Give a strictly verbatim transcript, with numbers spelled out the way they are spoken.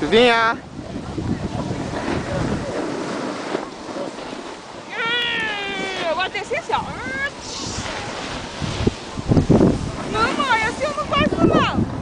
Cozinha! Eu vou descer assim, ó. Não, mãe, assim eu não gosto não.